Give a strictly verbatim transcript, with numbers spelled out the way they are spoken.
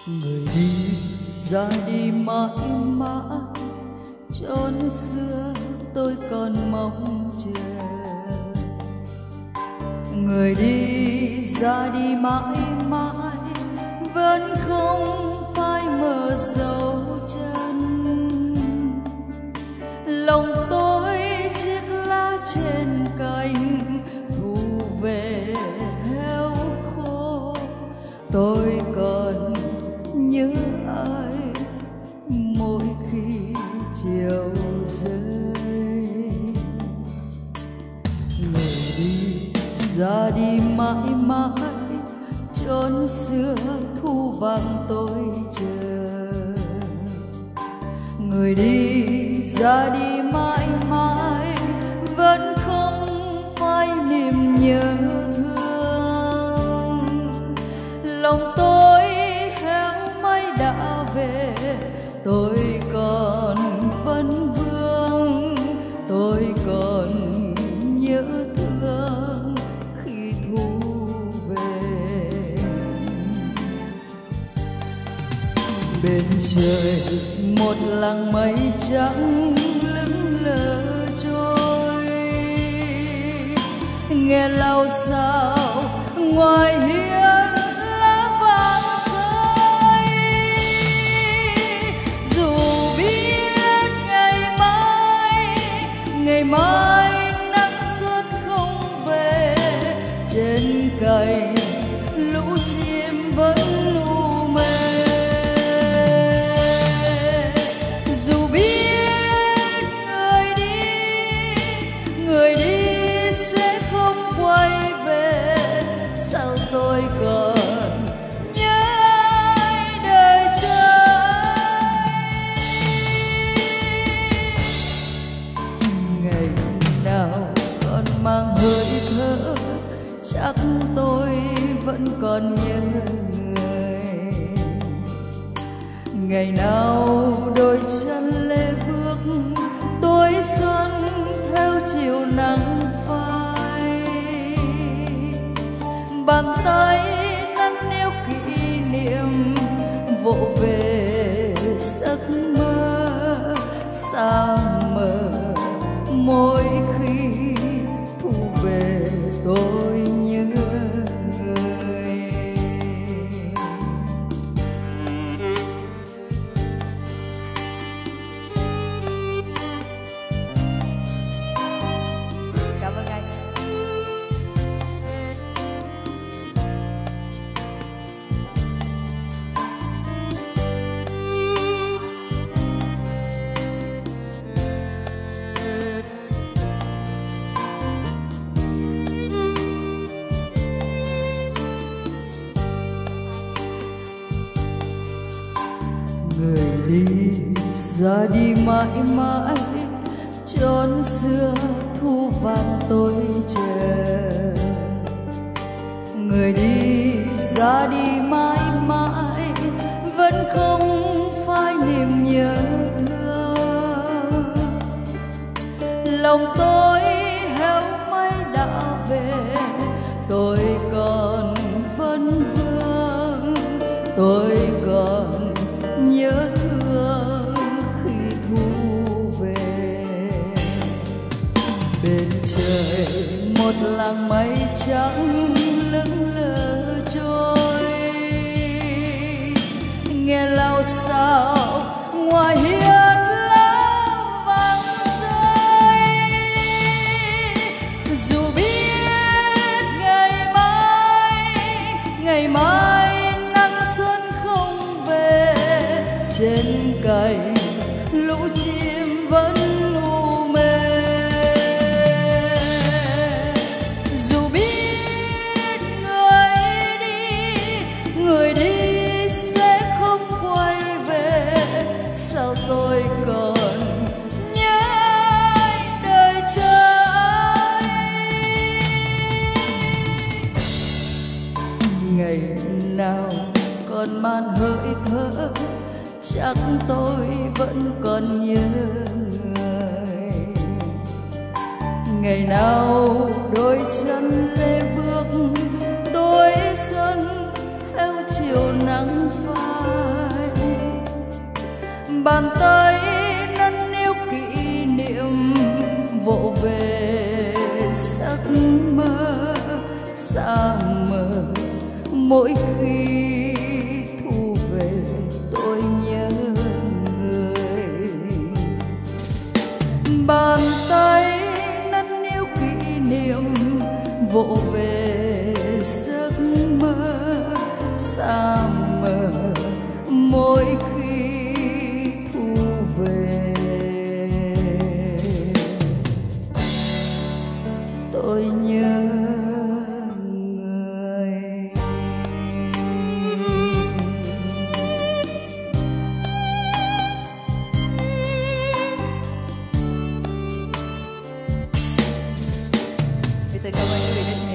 người đi ra đi mãi mãi, chốn xưa tôi còn mong chờ. Người đi ra đi mãi mãi, vẫn không phai mờ dấu chân. Lòng tôi chiếc lá trên cành thu về héo khô. Tôi còn nhớ ai mỗi khi chiều rơi. Người đi ra đi mãi mãi, chốn xưa thu vàng tôi chờ. Người đi ra đi mãi mãi, vẫn không phai niềm nhớ thương. Lòng tôi héo may đã về, tôi còn vẫn vương. Tôi còn nhớ thương khi thu về. Bên trời một làng mây trắng lững lờ trôi, nghe lao xao ngoài hiên lá vàng rơi. Dù biết ngày mai, ngày mai nắng xuân không về, trên cành lũ chim vẫn lu mê. Dù biết người đi, người đi sẽ không quay về, sao tôi còn nhớ ai đời trai. Ngày nào còn mang hơi thở, chắc tôi vẫn còn nhớ người. Ngày nào đôi chân lê bước, tôi xuân theo chiều nắng phai. Bàn tay nắn níu kỷ niệm, vỗ về giấc mơ xa mờ. Mỗi khi thu về tôi nhớ người. Cảm ơn anh. Người đi ra đi mãi mãi, chốn xưa thu vàng tôi chờ. Người đi ra đi mãi mãi, vẫn không phai niềm nhớ thương. Lòng tôi héo may đã về, tôi còn vẫn vương. Tôi còn nhớ thương khi thu về. Bên trời một làng mây trắng lững lờ trôi, nghe lao xao ngoài hiên lá vàng rơi. Dù biết ngày mai, ngày mai nắng xuân không về, trên cành lũ chim vẫn lu mê. Dù biết người đi, người đi sẽ không quay về, sao tôi còn nhớ ai đời trai. Ngày nào còn man hơi thở, chắc tôi vẫn còn nhớ người. Ngày nào đôi chân lê bước, tôi xuân theo chiều chiều nắng phai, bàn tay nâng niu kỷ niệm vỗ về giấc mơ xa mờ. Mỗi khi thu về tôi nhớ người, bàn tay nâng niu kỷ niệm vỗ về giấc mơ xa mờ. Mỗi khi thu về tôi nhớ người. Bây giờ cảm ơn quý vị đã